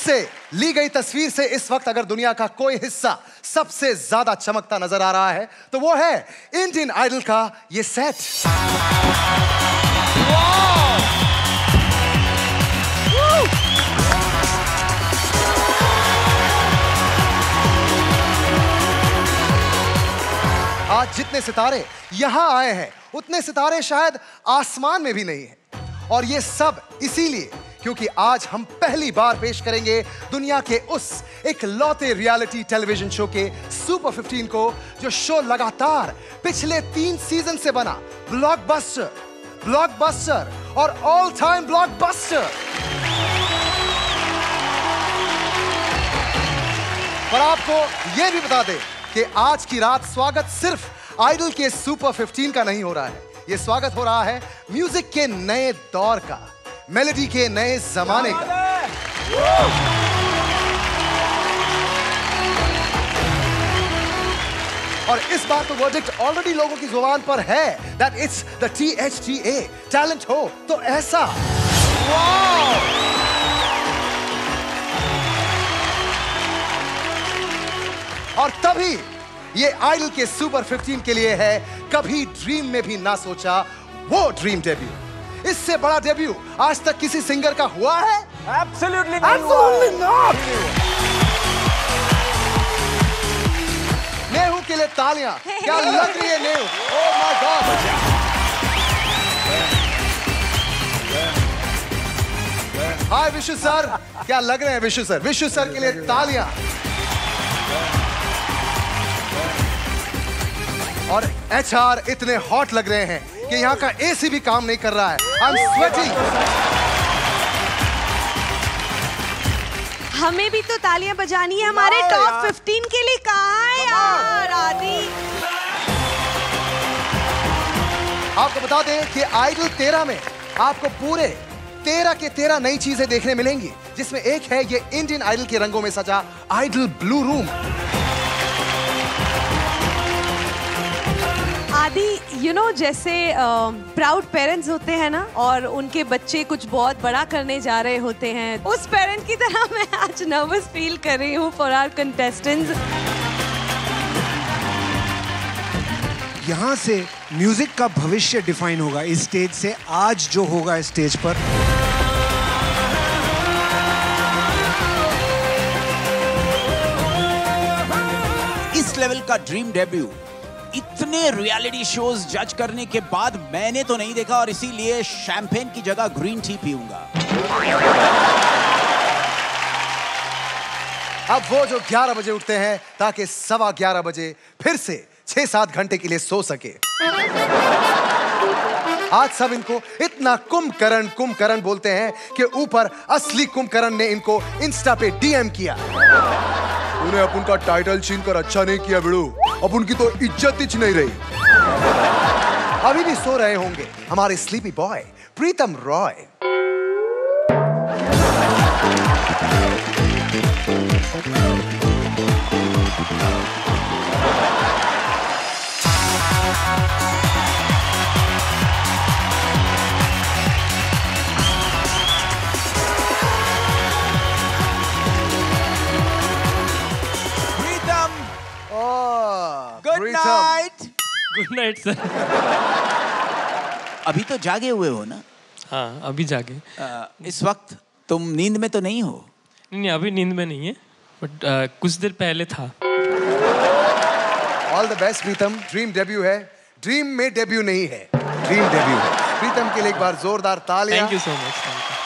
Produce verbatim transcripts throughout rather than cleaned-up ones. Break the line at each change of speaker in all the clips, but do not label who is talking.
से ली गई तस्वीर से इस वक्त अगर दुनिया का कोई हिस्सा सबसे ज्यादा चमकता नजर आ रहा है तो वो है इंडियन आइडल का ये सेट। आज जितने सितारे यहां आए हैं उतने सितारे शायद आसमान में भी नहीं हैं। और ये सब इसीलिए क्योंकि आज हम पहली बार पेश करेंगे दुनिया के उस एक लौते रियलिटी टेलीविजन शो के सुपर फिफ्टीन को जो शो लगातार पिछले तीन सीजन से बना ब्लॉकबस्टर, ब्लॉकबस्टर और ऑल टाइम ब्लॉकबस्टर। पर आपको यह भी बता दें कि आज की रात स्वागत सिर्फ आइडल के सुपर फिफ्टीन का नहीं हो रहा है, यह स्वागत हो रहा है म्यूजिक के नए दौर का, मेलोडी के नए जमाने का। और इस बात तो वर्डिक्ट ऑलरेडी लोगों की जुबान पर है that it's the T H T A, talent हो तो ऐसा। और तभी ये आइडल के सुपर फिफ्टीन के लिए है कभी ड्रीम में भी ना सोचा वो ड्रीम डेब्यू। इससे बड़ा डेब्यू आज तक किसी सिंगर का हुआ है?
Absolutely
not. Absolutely not. Nehu के लिए तालियां। क्या लग रही है Nehu? Oh my God. Hi Vishu sir, क्या लग रहे हैं विशु सर? विशु सर के लिए तालियां। और एच आर इतने हॉट लग रहे हैं कि यहाँ का एसी भी काम नहीं कर रहा है। I'm sweating.
हमें भी तो तालियां बजानी है हमारे टॉप फिफ्टीन के लिए। कहाँ है यार आदि?
आपको बता दें कि आइडल तेरह में आपको पूरे तेरह के तेरह नई चीजें देखने मिलेंगी, जिसमें एक है ये इंडियन आइडल के रंगों में सजा idol blue room.
Aadi you know जैसे प्राउड uh, पेरेंट्स होते हैं ना और उनके बच्चे कुछ बहुत बड़ा करने जा रहे होते हैं, उस पेरेंट की तरह मैं आज नर्वस फील कर रही हूँ फॉर आवर कंटेस्टेंट्स।
यहाँ से म्यूजिक का भविष्य डिफाइन होगा इस स्टेज से। आज जो होगा स्टेज पर,
इस लेवल का ड्रीम डेब्यू इतने रियलिटी शोज जज करने के बाद मैंने तो नहीं देखा, और इसीलिए शैंपेन की जगह ग्रीन टी पीऊंगा।
अब वो जो ग्यारह बजे उठते हैं ताकि सवा ग्यारह बजे फिर से छह सात घंटे के लिए सो सके, आज सब इनको इतना कुंभकर्ण कुंभकर्ण बोलते हैं कि ऊपर असली कुंभकर्ण ने इनको इंस्टा पे डीएम किया। उन्हें अपन का टाइटल छीन कर अच्छा नहीं किया बिड़ू, अब उनकी तो इज्जत ही नहीं रही। अभी भी सो रहे होंगे हमारे sleepy boy Pritam Roy.
Good night.
Good night sir.
अभी तो जागे हुए हो ना?
हाँ अभी जागे।
आ, इस वक्त तुम नींद में तो नहीं हो?
नहीं अभी नींद में नहीं है, बट कुछ देर पहले था।
All the best Pritam. Dream debut है, ड्रीम में डेब्यू नहीं है, ड्रीम डेब्यू है। प्रीतम के लिए एक बार जोरदार तालियां।
Thank you so much. Thank you.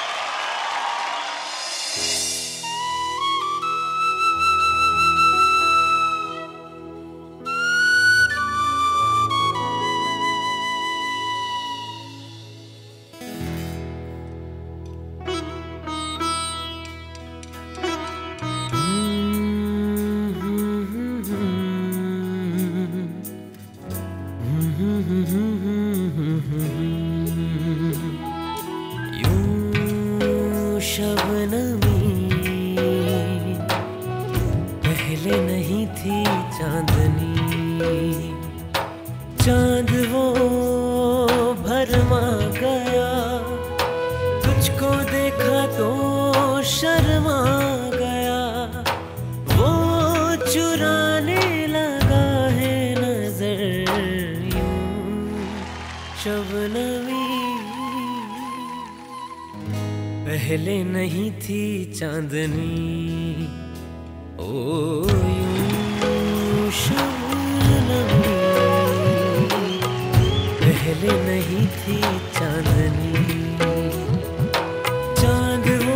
शबनमी पहले नहीं थी चांदनी, चांद वो भरमा गया, तुझको देखा तो शर्मा शबनमी पहले नहीं थी चांदनी, ओ यूं शबनमी पहले नहीं थी चांदनी। चांद वो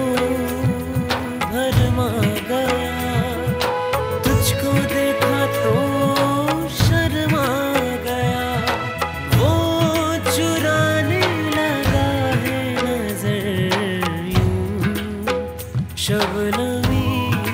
भरमा गया, तुझको देखा तो शर्मा गया, वो चुराने लगा है नजर यूं शबनमी।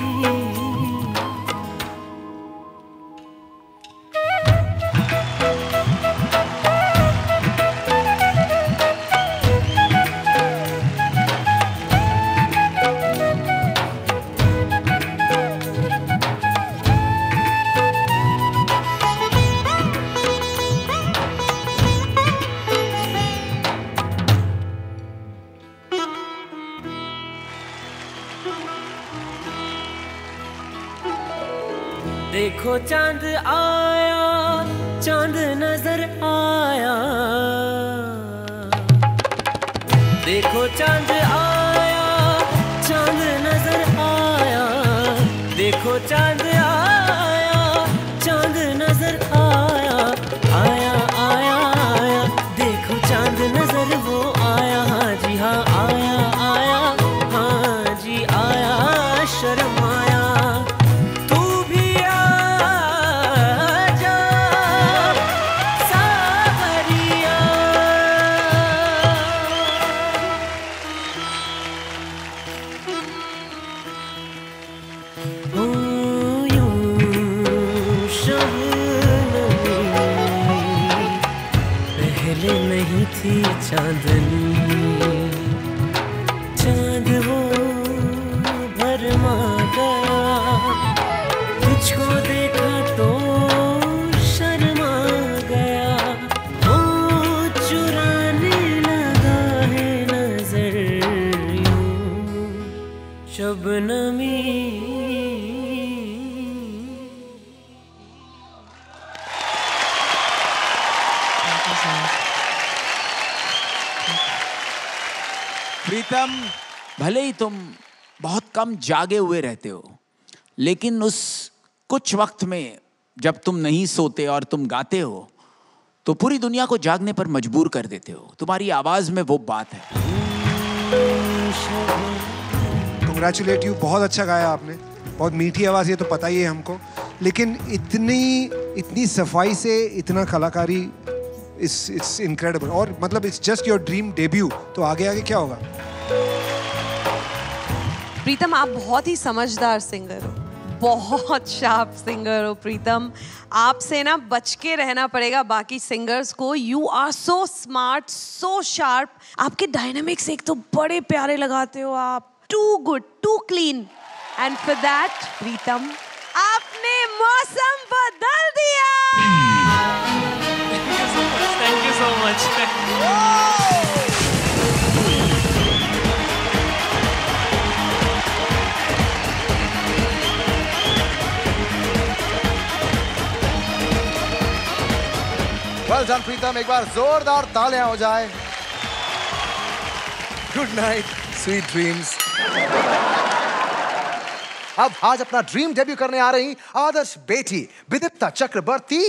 देखो चांद आया, चांद नजर आया, देखो चांद आया, चांद नजर आया, देखो चांद आया, चांद नजर आया, आया आया आया, देखो चांद नजर वो आया, हाँ जी हाँ आया आया, हाँ जी आया, शर्म आया। पहले नहीं थी चांदनी, चांद वो भरमा गया, तुझको देखा तो शर्मा गया, वो चुराने लगा है नजर यूं शबनमी।
प्रीतम, भले ही तुम बहुत कम जागे हुए रहते हो, लेकिन उस कुछ वक्त में जब तुम नहीं सोते और तुम गाते हो तो पूरी दुनिया को जागने पर मजबूर कर देते हो। तुम्हारी आवाज में वो बात है।
कंग्रेचुलेट यू, बहुत अच्छा गाया आपने, बहुत मीठी आवाज, ये तो पता ही है हमको, लेकिन इतनी इतनी सफाई से इतना कलाकारी, इट्स इट्स इनक्रेडिबल। और मतलब it's just your dream debut, तो आगे आगे क्या होगा?
प्रीतम, आप बहुत ही समझदार सिंगर हो, बहुत शार्प सिंगर हो प्रीतम। आपसे ना बच के रहना पड़ेगा बाकी सिंगर्स को। You are so smart, so sharp. आपके डायनामिक्स एक तो बड़े प्यारे लगाते हो आप, too good, too clean, and for that Pritam आपने मौसम बदल दिया।
Thank you so much.
Well done Pritam, एक बार जोरदार तालियां हो जाए। Good night, sweet dreams. अब आज अपना ड्रीम डेब्यू करने आ रही आदर्श बेटी विदिप्ता चक्रवर्ती।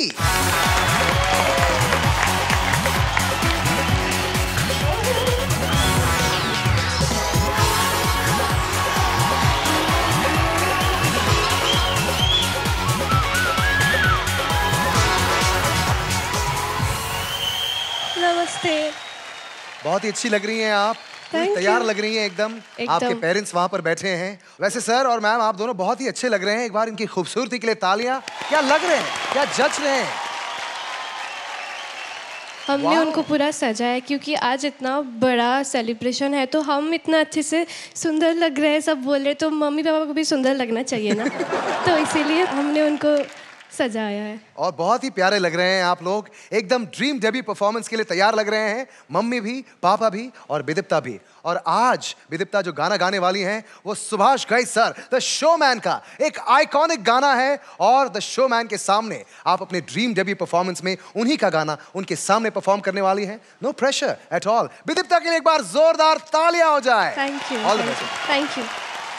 नमस्ते।
बहुत ही अच्छी लग रही हैं आप, तैयार लग रही हैं एकदम। आपके पेरेंट्स वहां पर बैठे हैं। वैसे सर और मैम, आप दोनों बहुत ही अच्छे लग रहे हैं। एक बार इनकी खूबसूरती के लिए तालियां। क्या लग रहे हैं, क्या जज रहे हैं?
हमने उनको पूरा सजाया क्योंकि आज इतना बड़ा सेलिब्रेशन है, तो हम इतना अच्छे से सुंदर लग रहे हैं, सब बोल रहे, तो मम्मी पापा को भी सुंदर लगना चाहिए ना। तो इसीलिए हमने उनको सजाया है।
और बहुत ही प्यारे लग रहे हैं आप लोग, एकदम ड्रीम डेब्यू परफॉर्मेंस के लिए तैयार लग रहे हैं, मम्मी भी, पापा भी और विदिप्ता भी। और आज विदिप्ता जो गाना गाने वाली हैं वो Subhash Ghai sir the showman का एक आइकॉनिक गाना है, और द शोमैन के सामने आप अपने ड्रीम डेब्यू परफॉर्मेंस में उन्हीं का गाना उनके सामने परफॉर्म करने वाली हैं। No pressure at all. Vidipta के लिए एक बार जोरदार तालियां हो जाए।
Thank you,
all the best.
Thank you.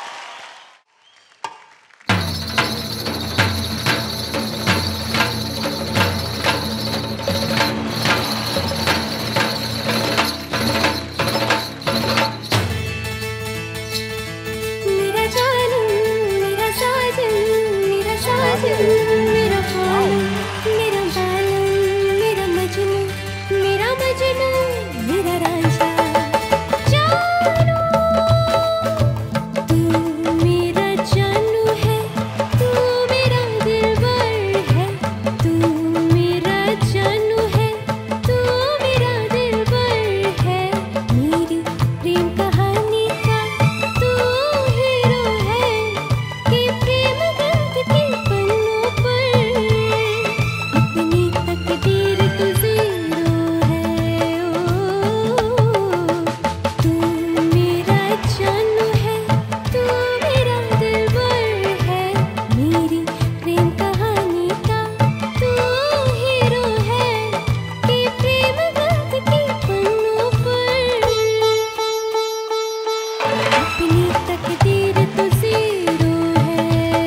मेरा बालम, मेरा बालम, मेरा मजनू, मेरा मजनू, मेरा राजा। जानू, तू मेरा जानू है, तू मेरा दिलबर है, तू मेरा जानू है, तू मेरा दिलबर है। मेरी प्रेम कहानी का तू हीरो है, कि प्रेम गंध के पन्नों पर अपनी तकदीर तू ज़ीरो है। ओ तू मेरा जानू है, तू मेरा दिलबर है, मेरी प्रेम कहानी का तू हीरो है, कि प्रेम गंध के पन्नों पर अपनी तकदीर तू ज़ीरो है।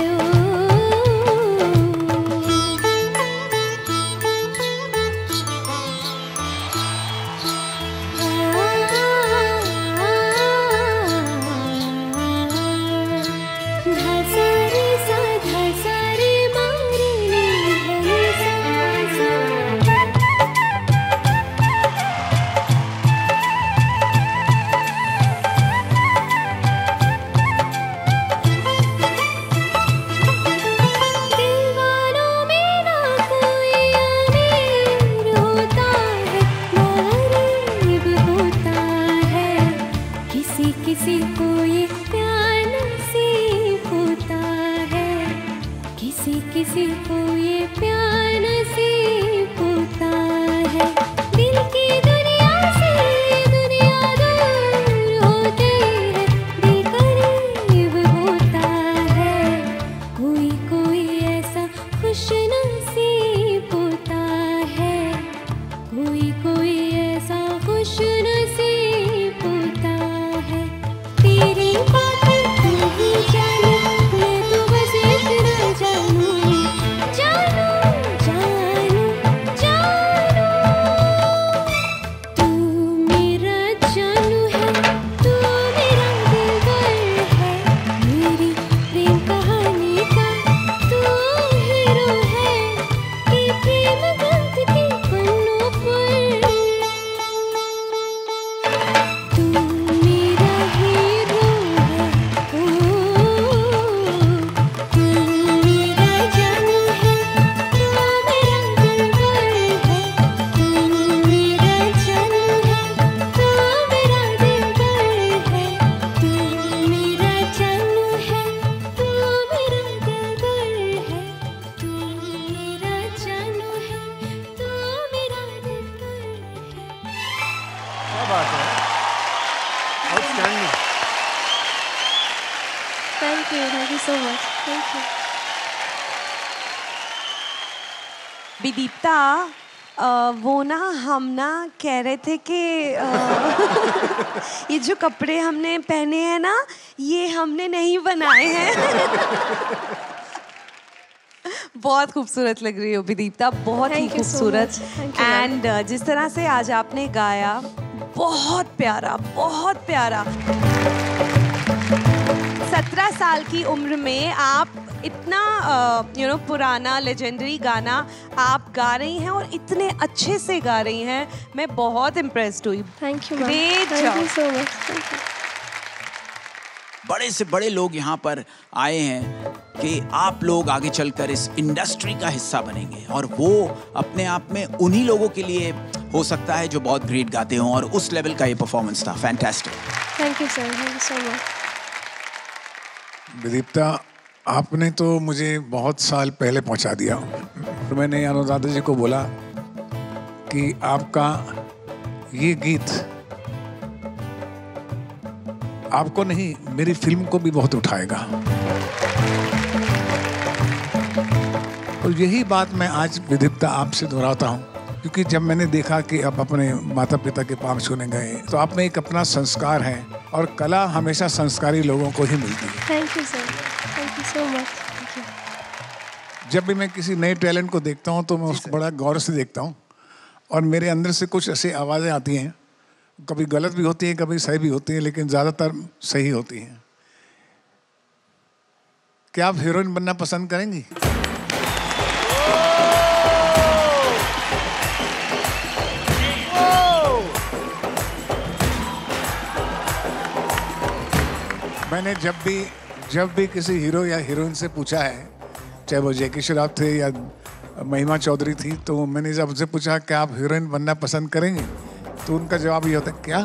धसारे सा धसारे मारे धसा सा। दीवानों में ना कोई अमीर होता है, ना गरीब होता है, किसी किसी को ये प्यार नसीब होता है, किसी किसी को ये प्यार नसीब होता है। दिल की दुनिया से दुनिया दूर होते है, दिल करीब होता है, कोई कोई ऐसा खुश नसीब होता है, कोई कोई ऐसा खुश नसीब होता है। तेरी बातें तू ही जाने, मैं तो बस इतना जानू, जानू, जानू, जानू। तू मेरा जानू है, तू मेरा दिलबर है, मेरी प्रेम कहानी का तू हीरो है, कि प्रेम गंध के पन्नों पर तू मेरा हीरो है। ओ तू मेरा जानू है, तू मेरा दिलबर है, तू मेरा जानू है, तू मेरा दिलबर है, तू मेरा जानू है, तू मेरा दिलबर है, तू मेरा जानू है, तू मेरा दिलबर है।
क्या बात है, outstanding.
Thank you, thank you so much, thank you.
Vidipta, अ, वो ना हम ना कह रहे थे कि अ, ये जो कपड़े हमने पहने हैं ना, ये हमने नहीं बनाए हैं। बहुत खूबसूरत लग रही हो विदीप्ता, बहुत ही
Thank you so
खूबसूरत।
much. Thank you, ma'am.
And जिस तरह से आज आपने गाया, बहुत प्यारा, बहुत प्यारा। सत्रह साल की उम्र में आप इतना यू नो पुराना लेजेंडरी गाना आप गा रही हैं और इतने अच्छे से गा रही हैं, मैं बहुत इम्प्रेस्ड हुई।
Thank you ma'am,
Great
thank you
job.
So much, thank you.
बड़े से बड़े लोग यहाँ पर आए हैं कि आप लोग आगे चलकर इस इंडस्ट्री का हिस्सा बनेंगे, और वो अपने आप में उन्हीं लोगों के लिए हो सकता है जो बहुत ग्रेट गाते हों, और उस लेवल का ये परफॉर्मेंस था। Fantastic.
Thank you sir, thank you so much.
Vidipta, आपने तो मुझे बहुत साल पहले पहुंचा दिया। तो मैंने अनुराधा जी को बोला कि आपका ये गीत आपको नहीं, मेरी फिल्म को भी बहुत उठाएगा। और यही बात मैं आज विदिप्ता आपसे दोहराता हूँ, क्योंकि जब मैंने देखा कि आप अपने माता पिता के पाँव छूने गए, तो आप में एक अपना संस्कार है, और कला हमेशा संस्कारी लोगों को ही मिलती है।
Thank you sir, thank you so much.
जब भी मैं किसी नए टैलेंट को देखता हूँ तो मैं उसको बड़ा गौर से देखता हूँ, और मेरे अंदर से कुछ ऐसी आवाज़ें आती हैं, कभी गलत भी होती हैं, कभी सही भी होती हैं, लेकिन ज़्यादातर सही होती हैं। क्या आप हीरोइन बनना पसंद करेंगी? मैंने जब भी जब भी किसी हीरो या हीरोइन से पूछा है, चाहे वो जैकी श्रॉफ थे या महिमा चौधरी थी, तो मैंने जब उनसे पूछा कि आप हीरोइन बनना पसंद करेंगे, तो उनका जवाब ये होता है, क्या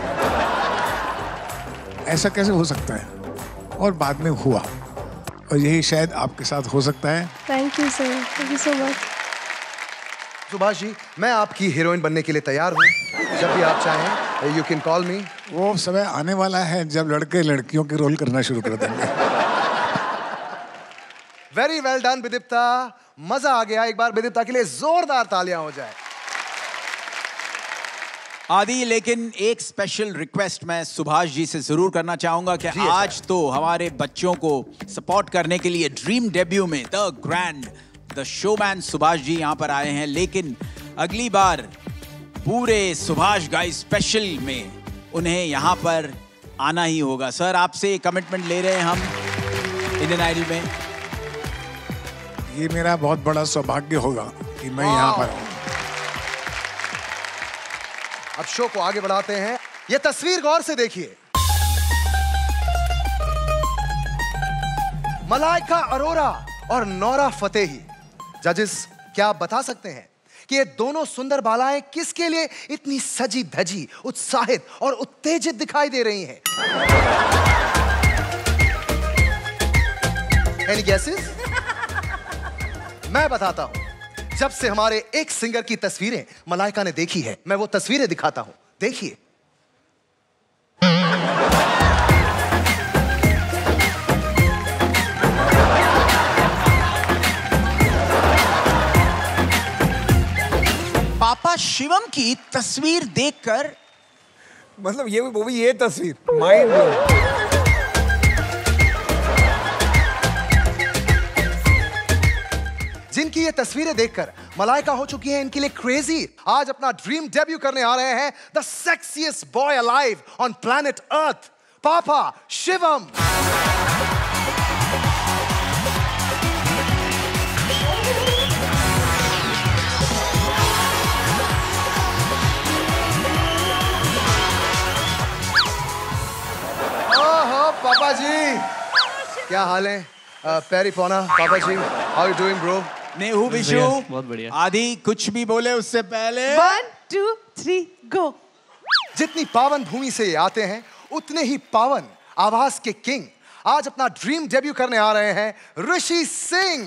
ऐसा कैसे हो सकता है? और बाद में हुआ, और यही शायद आपके साथ हो सकता है।
Thank you sir, thank you so much.
Subhash ji, मैं आपकी हीरोइन बनने के लिए तैयार हूँ। जब भी आप चाहें, यू कैन कॉल मी।
वो समय आने वाला है जब लड़के लड़कियों के रोल करना शुरू कर देंगे।
वेरी वेल डन विदिप्ता, मजा आ गया। एक बार विदिप्ता के लिए जोरदार तालियां हो जाए।
आदि, लेकिन एक स्पेशल रिक्वेस्ट मैं सुभाष जी से जरूर करना चाहूंगा कि आज तो हमारे बच्चों को सपोर्ट करने के लिए ड्रीम डेब्यू में the grand the showman Subhash ji यहाँ पर आए हैं, लेकिन अगली बार पूरे सुभाष गाइस स्पेशल में उन्हें यहाँ पर आना ही होगा। सर, आपसे कमिटमेंट ले रहे हैं हम इंडियन आइडल में।
ये मेरा बहुत बड़ा सौभाग्य होगा कि मैं यहाँ पर हूँ।
अब शो को आगे बढ़ाते हैं। ये तस्वीर गौर से देखिए। मलाइका अरोरा और नौरा फतेही। जजेस, क्या आप बता सकते हैं कि ये दोनों सुंदर बालाएं किसके लिए इतनी सजी धजी, उत्साहित और उत्तेजित दिखाई दे रही हैं? Any guesses? मैं बताता हूं। जब से हमारे एक सिंगर की तस्वीरें मलाइका ने देखी है, मैं वो तस्वीरें दिखाता हूं, देखिए।
पापा शिवम की तस्वीर देखकर,
मतलब ये वो भी ये तस्वीर माइंड ब्लोइंग।
जिनकी ये तस्वीरें देखकर मलाइका हो चुकी हैं इनके लिए क्रेजी। आज अपना ड्रीम डेब्यू करने आ रहे हैं the sexiest boy alive on planet Earth, पापा शिवम। ओहो पापा जी, क्या हाल है? पैरी पोना पापा जी, how you doing bro?
Nehu Vishu,
बहुत बढ़िया।
आदि कुछ भी बोले उससे पहले
वन टू थ्री गो।
जितनी पावन भूमि से ये आते हैं, उतने ही पावन आवाज के किंग आज अपना ड्रीम डेब्यू करने आ रहे हैं, ऋषि सिंह।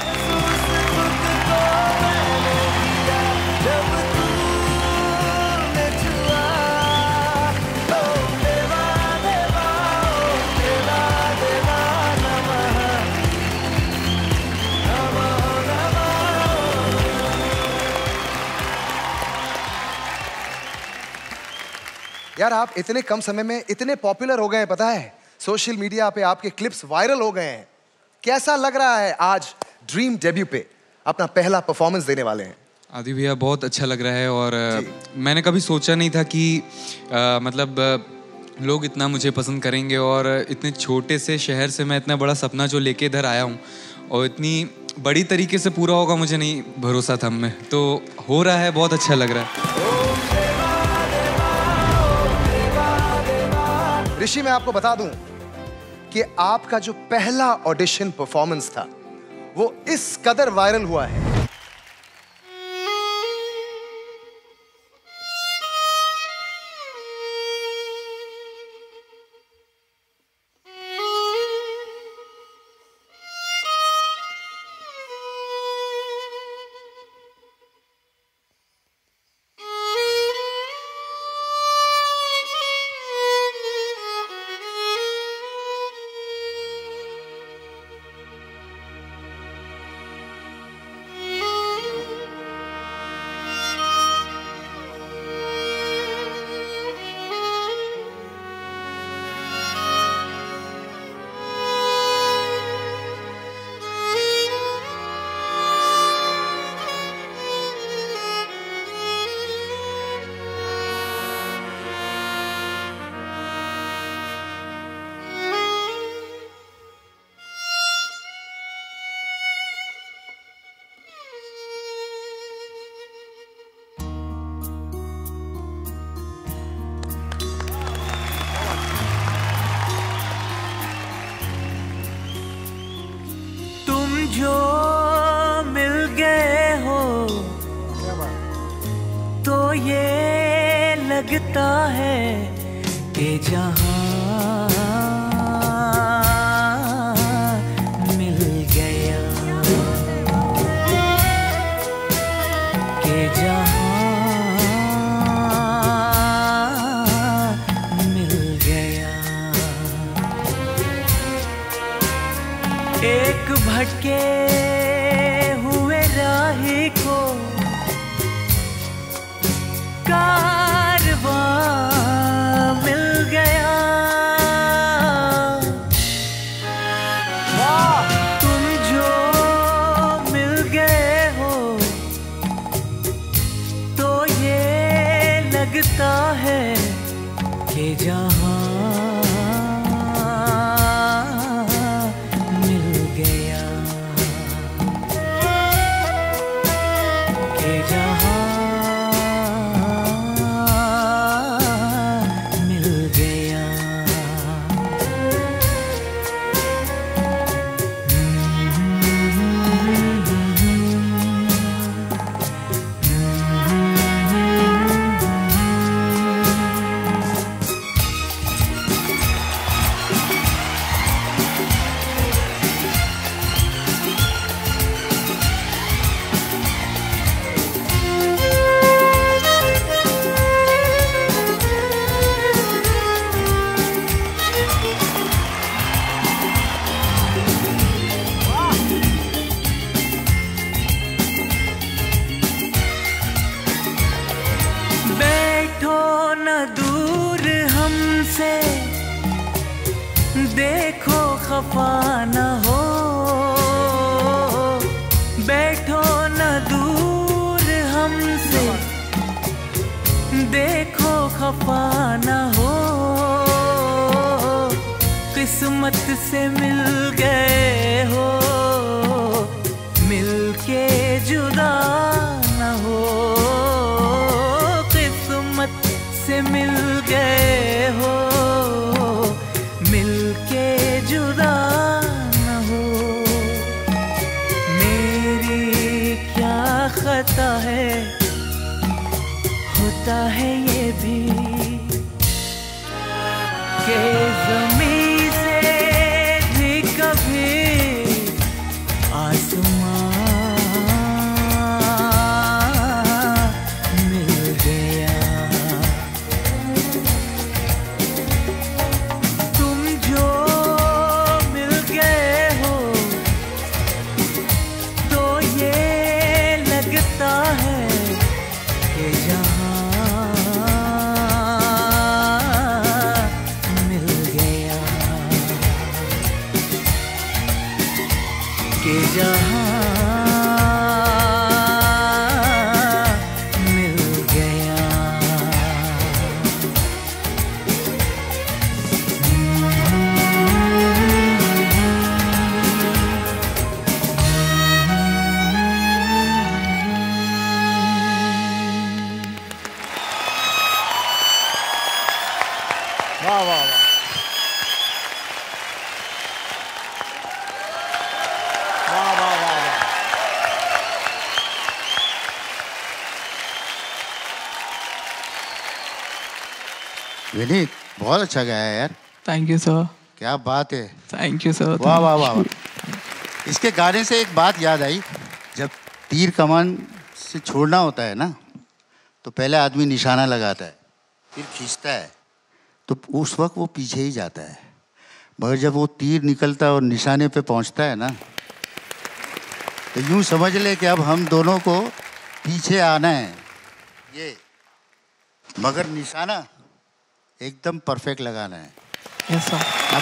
यार, आप इतने कम समय में इतने पॉपुलर हो गए हैं, पता है? सोशल मीडिया पे आपके क्लिप्स वायरल हो गए हैं। कैसा लग रहा है आज ड्रीम डेब्यू पे अपना पहला परफॉर्मेंस देने वाले हैं?
आदि भैया, बहुत अच्छा लग रहा है, और मैंने कभी सोचा नहीं था कि आ, मतलब आ, लोग इतना मुझे पसंद करेंगे, और इतने छोटे से शहर से मैं इतना बड़ा सपना जो लेके इधर आया हूँ, और इतनी बड़ी तरीके से पूरा होगा मुझे नहीं भरोसा था हमें, तो हो रहा है, बहुत अच्छा लग रहा है।
ऋषि, मैं आपको बता दूं कि आपका जो पहला ऑडिशन परफॉर्मेंस था वो इस कदर वायरल हुआ है।
जो मिल गए हो तो ये लगता है कि जहां मिल गया, कि जहां मिल गया। एक भटके हुए राही को कारवां मिल गया। तुम जो मिल गए हो तो ये लगता है कि जहां मिल गया, कि जहां मिल गया। बैठो न दूर हमसे, देखो खफा न हो। बैठो न दूर हमसे, देखो खफा न हो। किस्मत से मिल गए हो, मिलके जुदा न हो। किस्मत से मिल गए हो, मिलके जुदा न हो। मेरी क्या खता है, होता है ये भी कि ज़मीं से भी कभी आसमान मिल गया। तुम जो मिल गए हो तो ये लगता है कि जहां मिल गया, कि जहां मिल गया।
वाह वाह वाह। वाह वाह वाह वाह।
विनीत बहुत अच्छा गाया यार।
Thank you sir.
क्या बात है।
Thank you sir.
वाह वाह वाह वाह। इसके गाने से एक बात याद आई, जब तीर कमान से छोड़ना होता है ना तो पहले आदमी निशाना लगाता है, फिर खींचता है, तो उस वक्त वो पीछे ही जाता है। मगर जब वो तीर निकलता है और निशाने पे पहुंचता है ना तो यूं समझ ले कि अब हम दोनों को पीछे आना है ये, मगर निशाना एकदम परफेक्ट लगाना है।
Yes sir.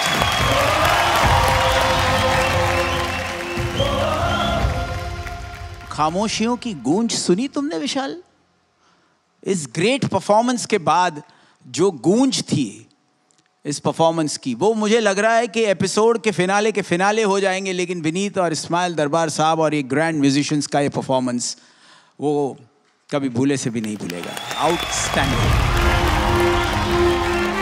खामोशियों की गूंज सुनी तुमने विशाल? इस ग्रेट परफॉर्मेंस के बाद जो गूंज थी इस परफॉर्मेंस की, वो मुझे लग रहा है कि एपिसोड के फिनाले के फिनाले हो जाएंगे, लेकिन विनीत और इस्माइल दरबार साहब और ये ग्रैंड म्यूजिशियंस का ये परफॉर्मेंस वो कभी भूले से भी नहीं भूलेगा। आउटस्टैंडिंग।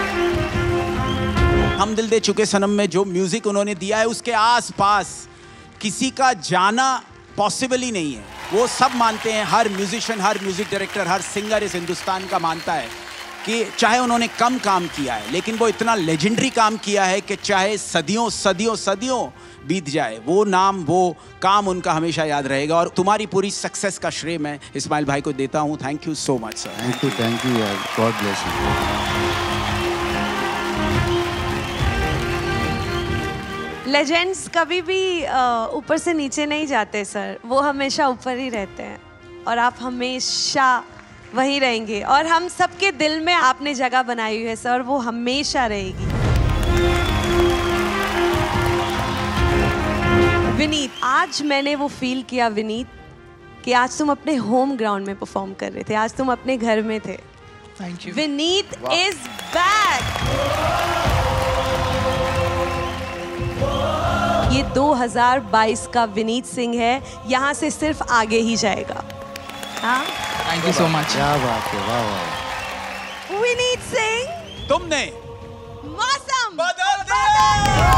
हम दिल दे चुके सनम में जो म्यूजिक उन्होंने दिया है उसके आसपास किसी का जाना पॉसिबल ही नहीं है। वो सब मानते हैं, हर म्यूजिशियन, हर म्यूजिक डायरेक्टर, हर सिंगर इस हिंदुस्तान का मानता है कि चाहे उन्होंने कम काम किया है लेकिन वो इतना लेजेंडरी काम किया है कि चाहे सदियों सदियों सदियों बीत जाए, वो नाम, वो काम उनका हमेशा याद रहेगा। और तुम्हारी पूरी सक्सेस का श्रेय मैं इस्माइल भाई को देता हूँ। Thank you so much sir.
Thank you, thank you यार, गॉड ब्लेस यू।
लेजेंड्स कभी भी ऊपर से नीचे नहीं जाते सर, वो हमेशा ऊपर ही रहते हैं और आप हमेशा वहीं रहेंगे और हम सबके दिल में आपने जगह बनाई हुई है सर, वो हमेशा रहेगी। विनीत, आज मैंने वो फील किया विनीत कि आज तुम अपने होम ग्राउंड में परफॉर्म कर रहे थे, आज तुम अपने घर में थे।
Thank you.
Vineet is back. ये दो हज़ार बाईस का विनीत सिंह है, यहाँ से सिर्फ आगे ही जाएगा। हाँ,
थैंक यू सो मच।
क्या बात है, वाह वाह।
विनीत सिंह,
तुमने
मौसम
बदल दिया।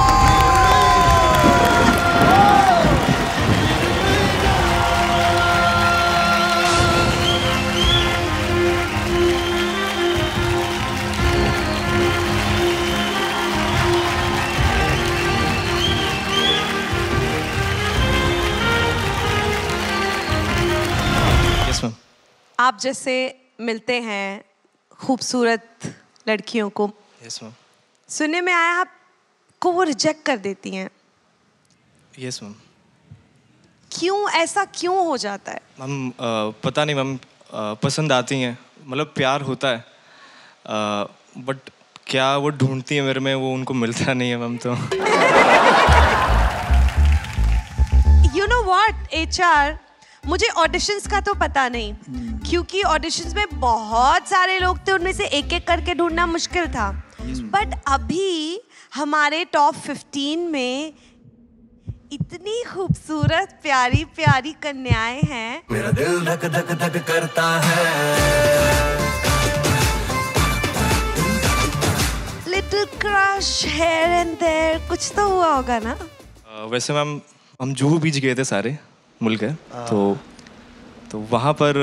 आप जैसे मिलते हैं खूबसूरत लड़कियों को,
यस मैम।
सुनने में आया आपको वो रिजेक्ट कर देती हैं।
Yes ma'am.
क्यों, ऐसा क्यों हो जाता है?
मैम पता नहीं मैम, पसंद आती हैं, मतलब प्यार होता है, बट क्या वो ढूंढती है मेरे में, वो उनको मिलता नहीं है मैम। तो
you know what H R, मुझे ऑडिशंस का तो पता नहीं, क्योंकि ऑडिशंस में बहुत सारे लोग थे, उनमें से एक एक करके ढूंढना मुश्किल था। बट अभी हमारे टॉप फिफ्टीन में इतनी खूबसूरत प्यारी प्यारी कन्याएं हैं।
मेरा दिल धक धक धक करता है।
Little crush here and there, कुछ तो हुआ होगा ना?
uh, वैसे मैम हम जुहू बीच गए थे सारे मिलकर, तो तो वहाँ पर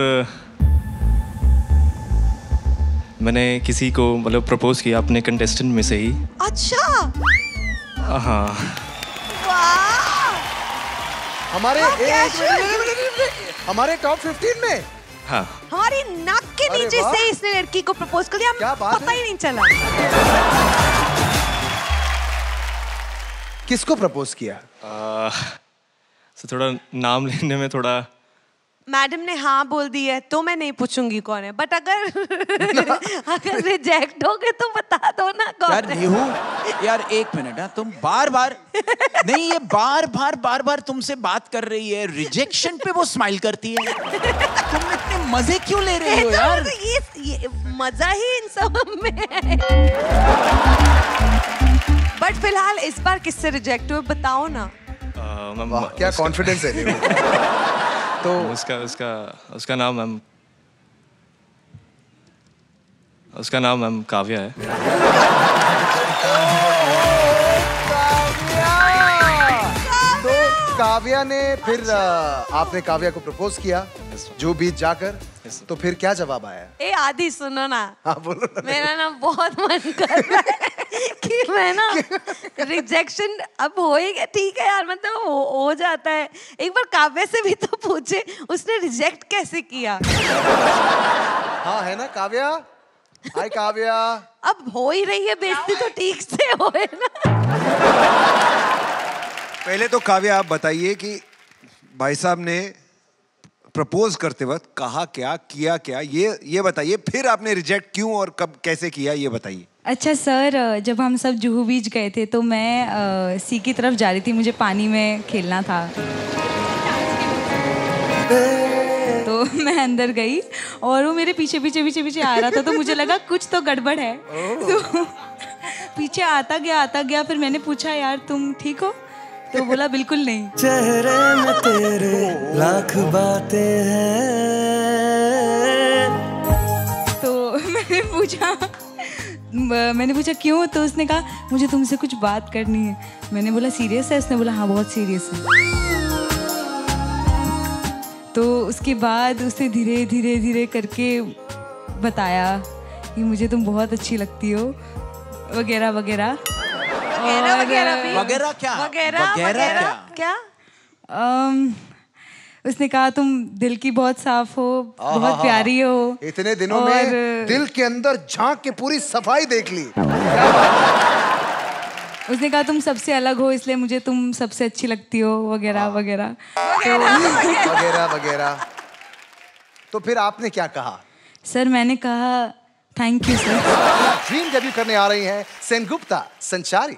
मैंने किसी को मतलब प्रपोज किया अपने कंटेस्टेंट में से ही।
अच्छा,
हाँ।
वाह,
हमारे एक, हमारे टॉप फिफ्टीन में,
हाँ,
हमारी नाक के नीचे से इसने लड़की को प्रपोज कर दिया,
क्या बात
पता
है?
ही नहीं चला।
किसको प्रपोज किया?
आ, तो थोड़ा नाम लेने में थोड़ा,
मैडम ने हाँ बोल दी है तो मैं नहीं पूछूंगी कौन है, बट अगर अगर रिजेक्ट हो गए तो बता दो ना कौन
यार
है।
निहू, यार एक मिनट, तुम बार बार नहीं, ये बार बार बार बार तुमसे बात कर रही है, रिजेक्शन पे वो स्माइल करती है। तुम इतने मजे क्यों ले रही हो यार?
तो ये, ये मजा ही इन सब में है। बट फिलहाल इस बार किससे रिजेक्ट हुए बताओ ना।
वाह, क्या कॉन्फिडेंस है निहू।
तो उसका उसका उसका नाम मैम उसका नाम मैम काव्या है।
तो काव्या ने फिर आपने काव्या को प्रपोज किया जो बीच जाकर, तो फिर क्या जवाब आया?
ए आदि सुनो ना।
हाँ बोलो ना।
मेरा ना बहुत मन कर रहा है कि मैं ना रिजेक्शन अब हो ही गया, ठीक है यार, मतलब हो, हो जाता है। एक बार काव्या से भी तो पूछे उसने रिजेक्ट कैसे किया।
हाँ है ना काव्या? हाय काव्या।
अब हो ही रही है बेइज्जती तो ठीक से होए ना।
पहले तो काव्या आप बताइए कि भाई साहब ने प्रपोज करते वक्त कहा क्या, किया क्या, ये ये बताइए। फिर आपने रिजेक्ट क्यों और कब कैसे किया ये बताइए।
अच्छा सर, जब हम सब जुहू बीच गए थे तो मैं आ, सी की तरफ जा रही थी, मुझे पानी में खेलना था, तो मैं अंदर गई और वो मेरे पीछे पीछे पीछे पीछे आ रहा था, तो मुझे लगा कुछ तो गड़बड़ है। तो पीछे आता गया आता गया, फिर मैंने पूछा यार तुम ठीक हो? तो बोला बिल्कुल नहीं।
चेहरे में तेरे लाख बातें हैं।
तो मैंने पूछा मैंने पूछा क्यों? तो उसने कहा मुझे तुमसे कुछ बात करनी है। मैंने बोला सीरियस है? उसने बोला हाँ बहुत सीरियस है। तो उसके बाद उसे धीरे धीरे धीरे करके बताया कि मुझे तुम बहुत अच्छी लगती हो वगैरह वगैरह
वगैरह वगैरह भी?
वगैरह क्या?
वगैरह
वगैरह
वगैरह
क्या?
क्या?
अम, उसने कहा तुम दिल की बहुत साफ हो, बहुत
आहा,
प्यारी हो।
इतने दिनों
और
में दिल के अंदर झांक के पूरी सफाई देख ली।
उसने कहा तुम सबसे अलग हो इसलिए मुझे तुम सबसे अच्छी लगती हो वगैरह वगैरह
वगैरह वगैरह। तो फिर आपने क्या कहा?
सर मैंने कहा thank you sir.
Dream debut करने आ रही हैं सेनगुप्ता संचारी।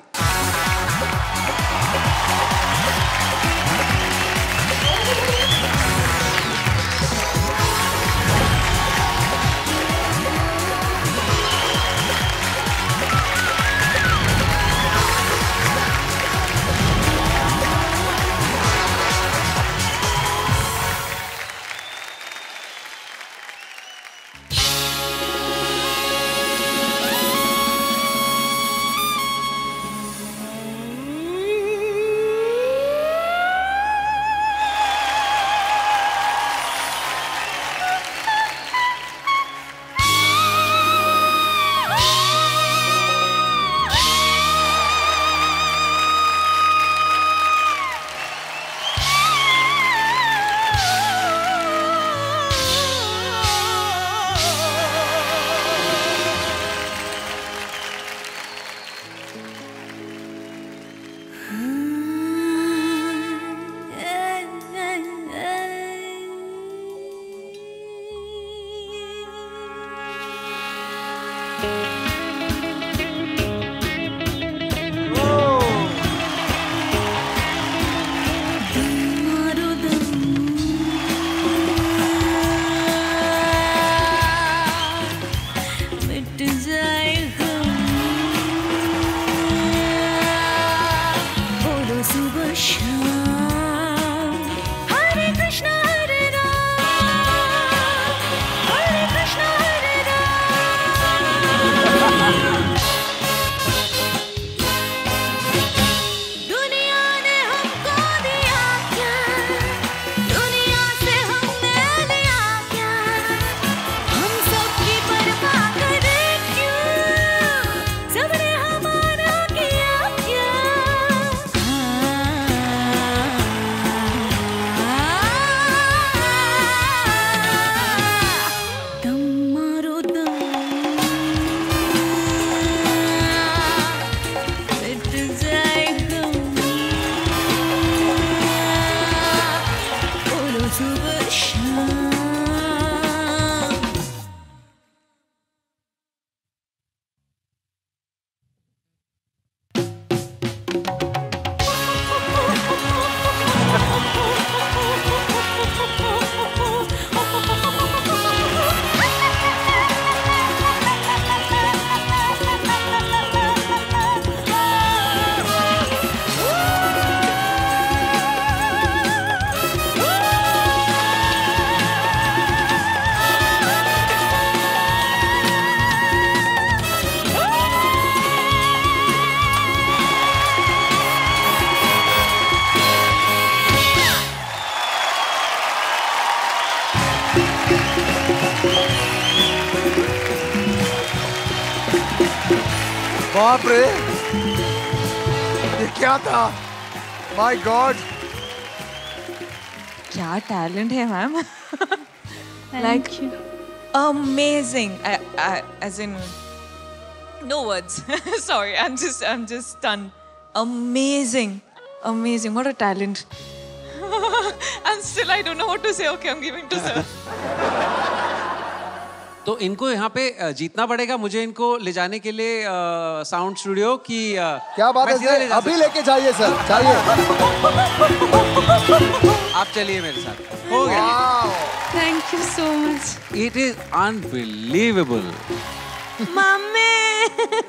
बाप रे, ये क्या था? माय गॉड,
क्या टैलेंट है ma'am. Like amazing, as in no words. Sorry, I'm just I'm just stunned. Amazing, amazing. What a talent. And still I don't know what to say. Okay, I'm giving to sir.
तो इनको यहाँ पे जीतना पड़ेगा मुझे, इनको ले जाने के लिए साउंड स्टूडियो की।
क्या बात है सर, अभी लेके जाइए सर, जाइए।
आप चलिए मेरे साथ, हो गया।
Thank you so much.
It is unbelievable.
मम्मी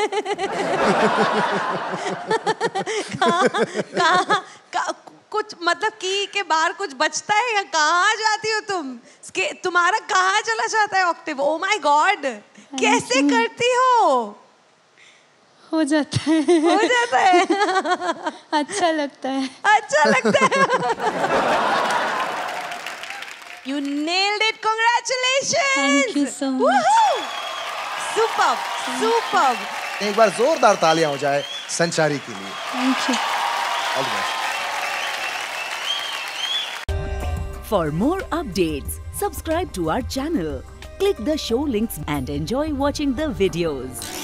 कहाँ कहाँ कुछ मतलब की के बाहर कुछ बचता है या कहाँ जाती हो तुम? के तुम्हारा कहाँ चला जाता है ऑक्टेव? ओ माय गॉड, कैसे करती हो?
हो जाता है,
हो जाता है।
अच्छा लगता है,
अच्छा लगता है। You nailed it. Congratulations.
Thank you so much.
Woohoo! Superb. Superb.
एक बार जोरदार तालियां हो जाए संचारी के लिए।
Thank you.
All the best.
For more updates, subscribe to our channel, click the show links and enjoy watching the videos.